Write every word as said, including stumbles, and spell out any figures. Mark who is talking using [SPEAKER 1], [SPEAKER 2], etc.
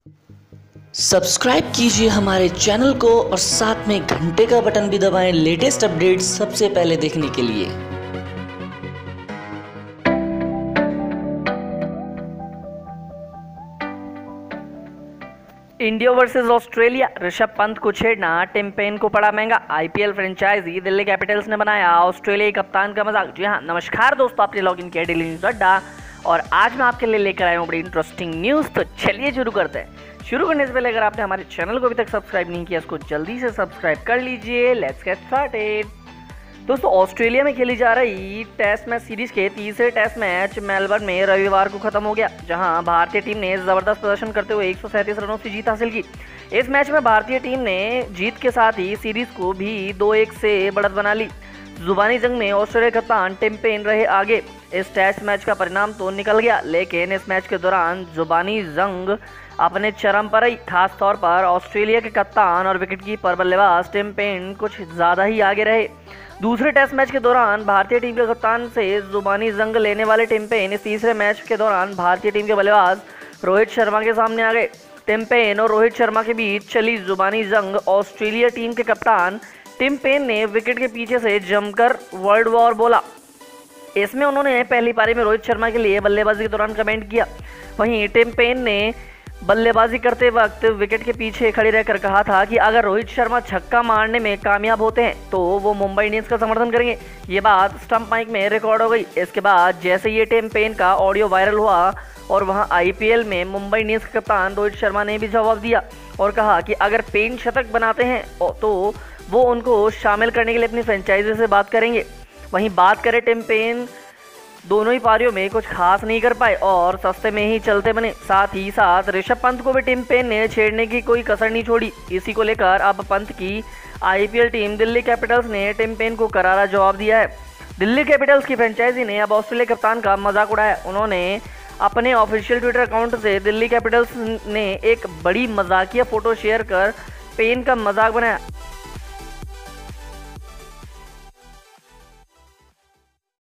[SPEAKER 1] Subscribe कीजिए हमारे channel को और साथ में घंटे का बटन भी दबाएं लेटेस्ट अपडेट सबसे पहले देखने के लिए।
[SPEAKER 2] India versus Australia, Rishabh Pant को छेड़ना टिम पेन को पड़ा महंगा। आईपीएल फ्रेंचाइजी दिल्ली कैपिटल्स ने बनाया ऑस्ट्रेलियाई कप्तान का मजाक। जी हाँ, नमस्कार दोस्तों, आपने लॉग इन किया डेली न्यूज अड्डा और आज मैं आपके लिए लेकर आया हूँ बड़ी इंटरेस्टिंग न्यूज़। तो चलिए शुरू करते हैं। शुरू करने से पहले अगर आपने हमारे चैनल को अभी तक सब्सक्राइब नहीं किया, इसको जल्दी से सब्सक्राइब कर लीजिए। Let's get started. दोस्तों, ऑस्ट्रेलिया में खेली जा रही टेस्ट मैच सीरीज के तीसरे टेस्ट मैच मेलबर्न में रविवार को खत्म हो गया, जहां भारतीय टीम ने जबरदस्त प्रदर्शन करते हुए एक सौ सैंतीस रनों से जीत हासिल की। इस मैच में भारतीय टीम ने जीत के साथ ही सीरीज को भी दो एक से बढ़त बना ली। जुबानी जंग में ऑस्ट्रेलिया कप्तान टिम पेन रहे आगे। इस टेस्ट मैच का परिणाम तो निकल गया, लेकिन इस मैच के दौरान जुबानी जंग अपने चरम पर आई। खास तौर पर ऑस्ट्रेलिया के कप्तान और विकेटकीपर बल्लेबाज टिम पेन कुछ ज़्यादा ही आगे रहे। दूसरे टेस्ट मैच के दौरान भारतीय टीम के कप्तान से जुबानी जंग लेने वाले टिम पेन इस तीसरे मैच के दौरान भारतीय टीम के बल्लेबाज रोहित शर्मा के सामने आ गए। टिम पेन और रोहित शर्मा के बीच चली जुबानी जंग ऑस्ट्रेलिया टीम के कप्तान टिम पेन ने विकेट के पीछे से जमकर वर्ल्ड वॉर बोला। इसमें उन्होंने पहली पारी में रोहित शर्मा के लिए बल्लेबाजी के दौरान कमेंट किया। वहीं टिम पेन ने बल्लेबाजी करते वक्त विकेट के पीछे खड़े रहकर कहा था कि अगर रोहित शर्मा छक्का मारने में कामयाब होते हैं तो वो मुंबई इंडियंस का समर्थन करेंगे। ये बात स्टंप माइक में रिकॉर्ड हो गई। इसके बाद जैसे ये टिम पेन का ऑडियो वायरल हुआ और वहां आईपीएल में मुंबई इंडियंस के कप्तान रोहित शर्मा ने भी जवाब दिया और कहा कि अगर पेन शतक बनाते हैं तो वो उनको शामिल करने के लिए अपनी फ्रेंचाइजी से बात करेंगे। वहीं बात करें टिम पेन, दोनों ही पारियों में कुछ खास नहीं कर पाए और सस्ते में ही चलते बने। साथ ही साथ ऋषभ पंत को भी टिम पेन ने छेड़ने की कोई कसर नहीं छोड़ी। इसी को लेकर अब पंत की आईपीएल टीम दिल्ली कैपिटल्स ने टिम पेन को करारा जवाब दिया है। दिल्ली कैपिटल्स की फ्रेंचाइजी ने अब ऑस्ट्रेलिया कप्तान का मजाक उड़ाया। उन्होंने अपने ऑफिशियल ट्विटर अकाउंट से दिल्ली कैपिटल्स ने एक बड़ी मजाकिया फोटो शेयर कर पेन का मजाक बनाया।